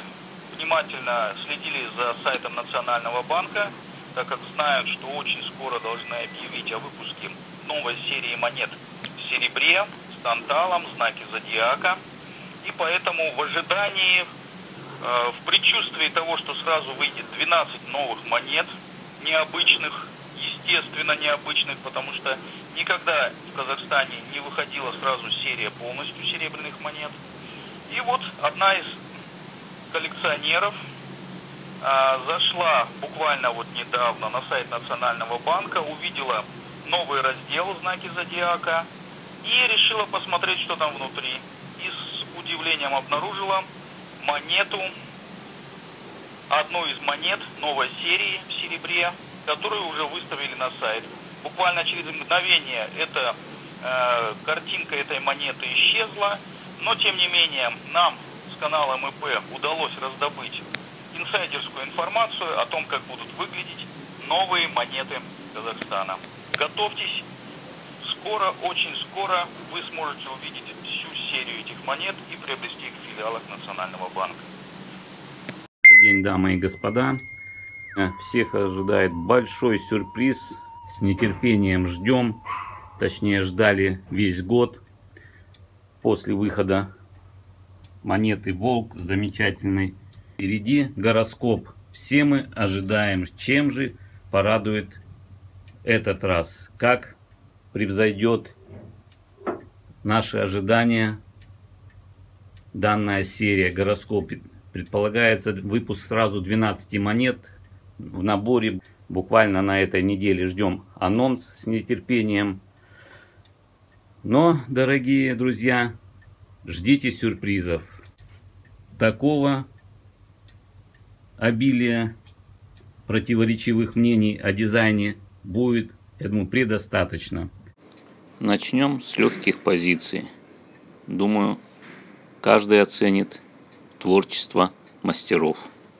внимательно следили за сайтом Национального банка, так как знают, что очень скоро должны объявить о выпуске новой серии монет в серебре, с танталом, знаки зодиака. И поэтому в ожидании, в предчувствии того, что сразу выйдет 12 новых монет, необычных, естественно необычных, потому что никогда в Казахстане не выходила сразу серия полностью серебряных монет. И вот одна из коллекционеров зашла буквально вот недавно на сайт Национального банка, увидела новый раздел «Знаки зодиака» и решила посмотреть, что там внутри. И с удивлением обнаружила монету, одну из монет новой серии в серебре, которую уже выставили на сайт. Буквально через мгновение эта картинка этой монеты исчезла, но тем не менее нам с канала МП удалось раздобыть инсайдерскую информацию о том, как будут выглядеть новые монеты Казахстана. Готовьтесь, скоро, очень скоро вы сможете увидеть всю серию этих монет и приобрести их в филиалах Национального банка. Добрый день, дамы и господа. Всех ожидает большой сюрприз. С нетерпением ждем, точнее ждали весь год после выхода монеты Волк замечательный. Впереди гороскоп. Все мы ожидаем, чем же порадует этот раз, как превзойдет наши ожидания данная серия гороскоп. Предполагается выпуск сразу 12 монет в наборе. Буквально на этой неделе ждем анонс с нетерпением. Но, дорогие друзья, ждите сюрпризов. Такого обилия противоречивых мнений о дизайне будет, я думаю, предостаточно. Начнем с легких позиций. Думаю, каждый оценит творчество мастеров.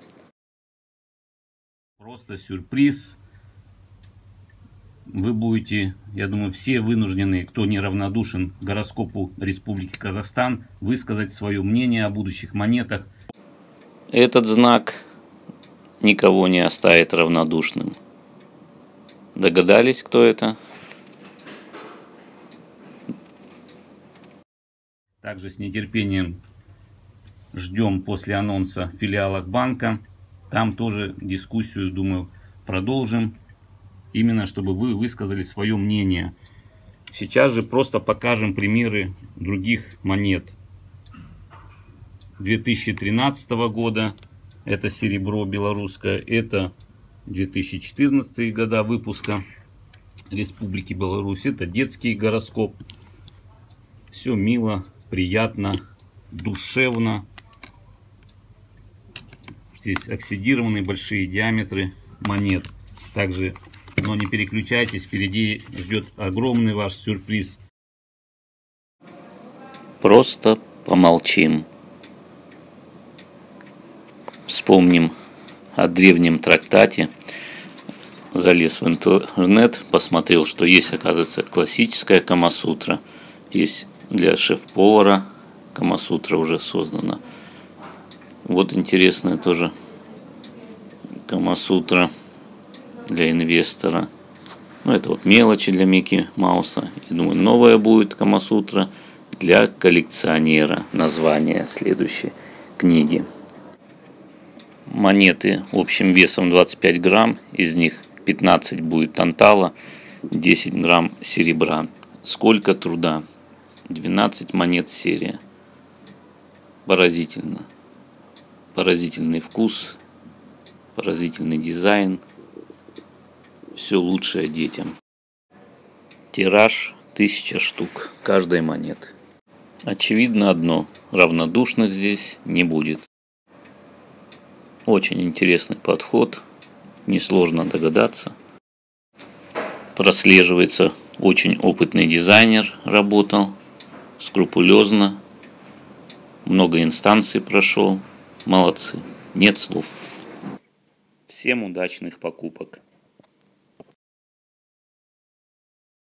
Просто сюрприз. Вы будете, я думаю, все вынуждены, кто неравнодушен к гороскопу Республики Казахстан, высказать свое мнение о будущих монетах. Этот знак никого не оставит равнодушным. Догадались, кто это? Также с нетерпением ждем после анонса в филиалах банка. Там тоже дискуссию, думаю, продолжим. Именно чтобы вы высказали свое мнение. Сейчас же просто покажем примеры других монет. 2013 года это серебро белорусское. Это 2014 года выпуска Республики Беларусь. Это детский гороскоп. Все мило, приятно, душевно. Здесь оксидированные большие диаметры монет. Также, но не переключайтесь, впереди ждет огромный ваш сюрприз. Просто помолчим. Вспомним о древнем трактате. Залез в интернет, посмотрел, что есть, оказывается, классическая Камасутра. Есть для шеф-повара Камасутра уже создана. Вот интересная тоже Камасутра для инвестора. Ну, это вот мелочи для Микки Мауса. И думаю, новая будет Камасутра для коллекционера. Название следующей книги. Монеты общим весом 25 грамм. Из них 15 будет тантала, 10 грамм серебра. Сколько труда. 12 монет серия. Поразительно. Поразительный вкус, поразительный дизайн. Все лучшее детям. Тираж 1000 штук каждой монеты. Очевидно одно, равнодушных здесь не будет. Очень интересный подход, несложно догадаться. Прослеживается, очень опытный дизайнер работал, скрупулезно, много инстанций прошел. Молодцы, нет слов. Всем удачных покупок.